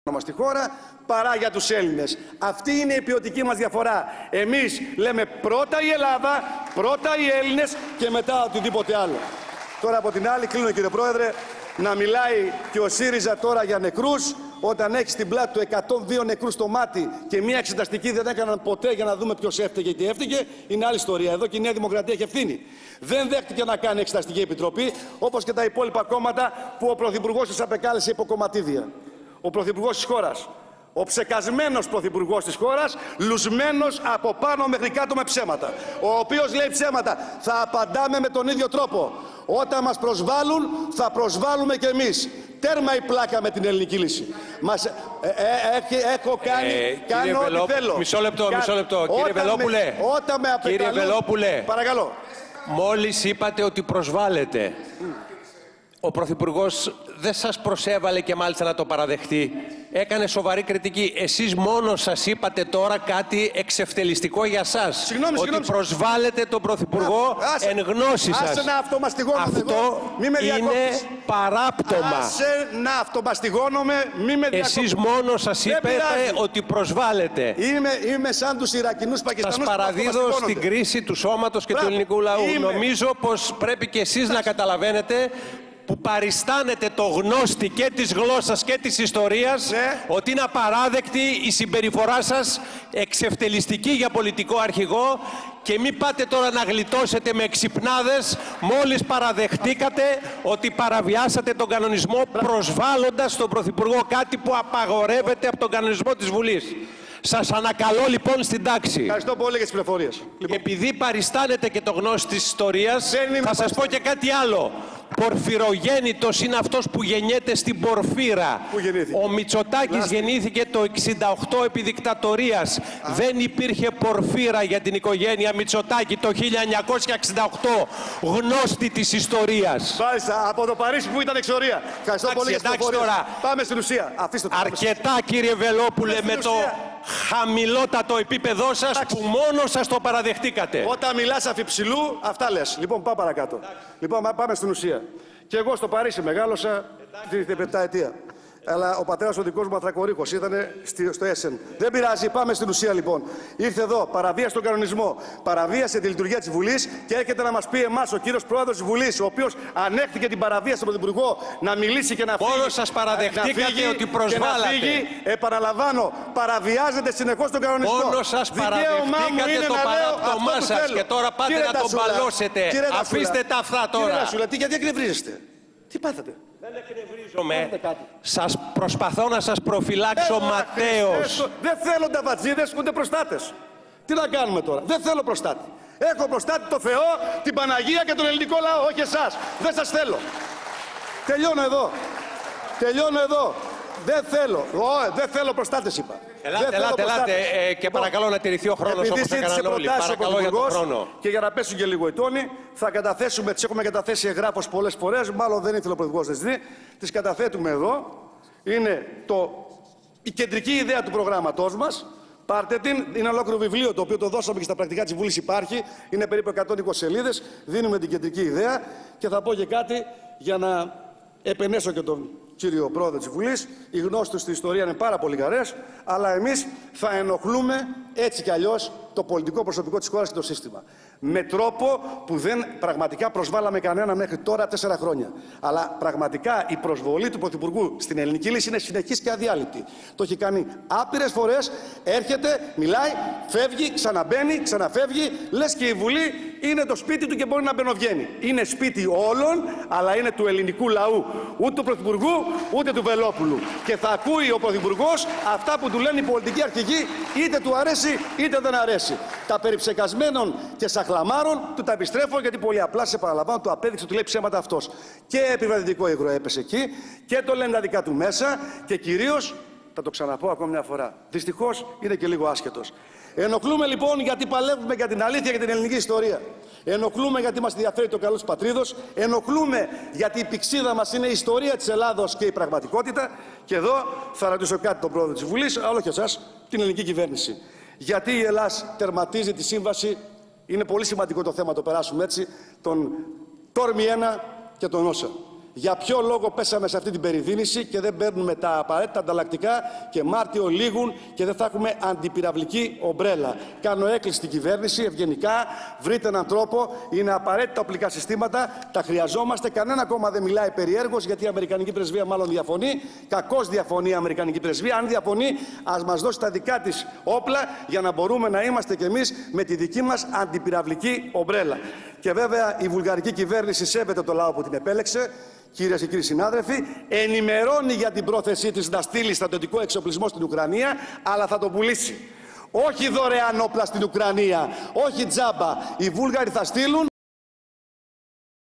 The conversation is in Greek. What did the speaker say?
μας στη χώρα παρά για τους Έλληνες. Αυτή είναι η ποιοτική μας διαφορά. Εμείς λέμε πρώτα η Ελλάδα, πρώτα οι Έλληνες και μετά οτιδήποτε άλλο. Τώρα από την άλλη, κλείνω κύριε Πρόεδρε, να μιλάει και ο ΣΥΡΙΖΑ τώρα για νεκρούς, όταν έχει στην πλάτη του 102 νεκρούς στο μάτι και μία εξεταστική δεν έκαναν ποτέ για να δούμε ποιος έφταιγε και έφταιγε, είναι άλλη ιστορία. Εδώ και η Νέα Δημοκρατία έχει ευθύνη. Δεν δέχτηκε να κάνει εξεταστική επιτροπή, όπως και τα υπόλοιπα κόμματα που ο Πρωθυπουργός της απεκάλεσε υποκομματίδια. Ο Πρωθυπουργός της χώρας, ο ψεκασμένος Πρωθυπουργός της χώρας, λουσμένος από πάνω μέχρι κάτω με ψέματα, ο οποίος λέει ψέματα. Θα απαντάμε με τον ίδιο τρόπο. Όταν μας προσβάλλουν, θα προσβάλλουμε κι εμείς. Τέρμα η πλάκα με την ελληνική λύση. Έχω κάνω ό,τι θέλω. Μισό λεπτό. Κύριε Βελόπουλε, όταν με απεκαλούν... Κύριε Βελόπουλε, παρακαλώ. Μόλις είπατε ότι προσβάλλετε. Ο Πρωθυπουργός δεν σας προσέβαλε και μάλιστα να το παραδεχτεί. Έκανε σοβαρή κριτική. Εσείς μόνος σας είπατε τώρα κάτι εξευτελιστικό για σας. Συγγνώμη. Προσβάλλετε τον Πρωθυπουργό εν γνώση σας. Άσε να αυτομαστιγώνομαι. Αυτό είναι παράπτωμα. Άσε να αυτομαστιγώνομαι, μη με διακόψεις. Εσείς μόνος σας είπατε ότι προσβάλλετε. Είμαι σαν τους Ιρακινούς Πακιστανούς. Σας παραδίδω στην κρίση του σώματος και του ελληνικού λαού. Νομίζω πως πρέπει και εσείς να καταλαβαίνετε, που παριστάνετε το γνώστη και της γλώσσας και της ιστορίας, ότι είναι απαράδεκτη η συμπεριφορά σας, εξευτελιστική για πολιτικό αρχηγό, και μην πάτε τώρα να γλιτώσετε με εξυπνάδες μόλις παραδεχτήκατε ότι παραβιάσατε τον κανονισμό προσβάλλοντας τον Πρωθυπουργό, κάτι που απαγορεύεται από τον κανονισμό της Βουλής. Σας ανακαλώ λοιπόν στην τάξη. Ευχαριστώ πολύ για τις πληροφορίες. Επειδή παριστάνετε και το γνώση της ιστορίας, θα σας πω και κάτι άλλο. Πορφυρογέννητος είναι αυτός που γεννιέται στην Πορφύρα. Ο Μητσοτάκης γεννήθηκε το 68 επί δικτατορίας. Δεν υπήρχε Πορφύρα για την οικογένεια Μητσοτάκη το 1968. Γνώστη της ιστορίας. Μάλιστα, από το Παρίσι που ήταν εξορία. Ευχαριστώ πολύ για τις πληροφορίες. Πάμε στην ουσία. Αρκετά κύριε Βελόπουλε με το χαμηλότατο επίπεδό σας που μόνο σας το παραδεχτήκατε. Όταν μιλάς αφιψηλού, αυτά λες. Λοιπόν, πάμε παρακάτω. Λοιπόν, πάμε στην ουσία. Και εγώ στο Παρίσι μεγάλωσα την πενταετία. Αλλά ο πατέρας ο δικός μου Αθρακορύχος ήταν στο Έσεν. Δεν πειράζει, πάμε στην ουσία λοιπόν. Ήρθε εδώ, παραβίασε τον κανονισμό, παραβίασε τη λειτουργία της Βουλής και έρχεται να μας πει εμάς ο κύριος Πρόεδρος της Βουλής, ο οποίος ανέχθηκε την παραβίαση στον Πρωθυπουργό να μιλήσει και να φύγει. Μόνο σας παραδεχτήκατε ότι προσβάλλατε. Επαναλαμβάνω, παραβιάζετε συνεχώς τον κανονισμό. Μόνο σας παραδεχτήκατε το παράπτωμά σας και τώρα πάτε να τον μπαλώσετε. Αφήστε τα αυτά τώρα. Κύριε Ρασούλα, γιατί εκνευρίζεστε? Τι πάθατε? Δεν εκνευρίζομαι. Σας προσπαθώ να σας προφυλάξω ματέως. Δεν θέλω νταβατζίδες ούτε προστάτες. Τι να κάνουμε τώρα? Δεν θέλω προστάτη. Έχω προστάτη το Θεό, την Παναγία και τον ελληνικό λαό, όχι εσάς. Δεν σας θέλω. Τελειώνω εδώ. Δεν θέλω προστάτες, είπα. Ελάτε και παρακαλώ να τηρηθεί ο χρόνος όπως έκαναν όλοι. Παρακαλώ για τον χρόνο. Και για να πέσουν και λίγο οι τόνοι, θα καταθέσουμε, τις έχουμε καταθέσει εγγράφως πολλές φορές, μάλλον δεν ήθελε ο Πρωθυπουργός να τις δει, τις καταθέτουμε εδώ. Είναι η κεντρική ιδέα του προγράμματός μας. Πάρτε την, είναι ολόκληρο βιβλίο το οποίο το δώσαμε και στα πρακτικά της Βουλής υπάρχει. Είναι περίπου 120 σελίδες. Δίνουμε την κεντρική ιδέα και θα πω και κάτι για να επενέσω και τον κύριο Πρόεδρο της Βουλής. Οι γνώσεις του στην ιστορία είναι πάρα πολύ καρές, αλλά εμείς θα ενοχλούμε έτσι κι αλλιώς το πολιτικό προσωπικό της χώρας και το σύστημα. Με τρόπο που δεν πραγματικά προσβάλαμε κανένα μέχρι τώρα 4 χρόνια. Αλλά πραγματικά η προσβολή του Πρωθυπουργού στην ελληνική λύση είναι συνεχής και αδιάλειπτη. Το έχει κάνει άπειρες φορές, έρχεται, μιλάει, φεύγει, ξαναμπαίνει, ξαναφεύγει, λες και η Βουλή είναι το σπίτι του και μπορεί να μπαινοβγαίνει. Είναι σπίτι όλων, αλλά είναι του ελληνικού λαού. Ούτε του Πρωθυπουργού, ούτε του Βελόπουλου. Και θα ακούει ο Πρωθυπουργός αυτά που του λένε οι πολιτικοί αρχηγοί, είτε του αρέσει είτε δεν αρέσει. Τα περιψεκασμένων και σαχλαμάρων του τα επιστρέφω, γιατί πολύ απλά, σε παραλαμβάνω, το απέδειξε, του λέει ψέματα αυτός. Και επιβραδυτικό υγρό έπεσε εκεί και το λένε τα δικά του μέσα και κυρίως, θα το ξαναπώ ακόμη μια φορά, δυστυχώς είναι και λίγο άσχετος. Ενοχλούμε λοιπόν γιατί παλεύουμε για την αλήθεια και την ελληνική ιστορία. Ενοχλούμε γιατί μας ενδιαφέρει το καλό της πατρίδος. Ενοχλούμε γιατί η πηξίδα μας είναι η ιστορία της Ελλάδος και η πραγματικότητα. Και εδώ θα ρωτήσω κάτι τον Πρόεδρο της Βουλής, αλλά όχι εσάς, την ελληνική κυβέρνηση. Γιατί η Ελλάς τερματίζει τη σύμβαση, είναι πολύ σημαντικό το θέμα, το περάσουμε έτσι, τον Τόρμη 1 και τον Όσα. για ποιο λόγο πέσαμε σε αυτή την περιδίνηση και δεν παίρνουμε τα απαραίτητα ανταλλακτικά και Μάρτιο λήγουν και δεν θα έχουμε αντιπυραυλική ομπρέλα. Κάνω έκκληση στην κυβέρνηση, ευγενικά, βρείτε έναν τρόπο, είναι απαραίτητα οπλικά συστήματα, τα χρειαζόμαστε, κανένα κόμμα δεν μιλάει περιέργως, γιατί η Αμερικανική Πρεσβεία μάλλον διαφωνεί, κακώς διαφωνεί η Αμερικανική Πρεσβεία, αν διαφωνεί ας μας δώσει τα δικά της όπλα για να μπορούμε να είμαστε κι εμείς με τη δική μας αντιπυραυλική ομπρέλα. Και βέβαια η βουλγαρική κυβέρνηση σέβεται το λαό που την επέλεξε. Κυρίες και κύριοι συνάδελφοι, ενημερώνει για την πρόθεσή της να στείλει στρατιωτικό εξοπλισμό στην Ουκρανία, αλλά θα το πουλήσει. Όχι δωρεάν όπλα στην Ουκρανία, όχι τζάμπα. Οι Βούλγαροι θα στείλουν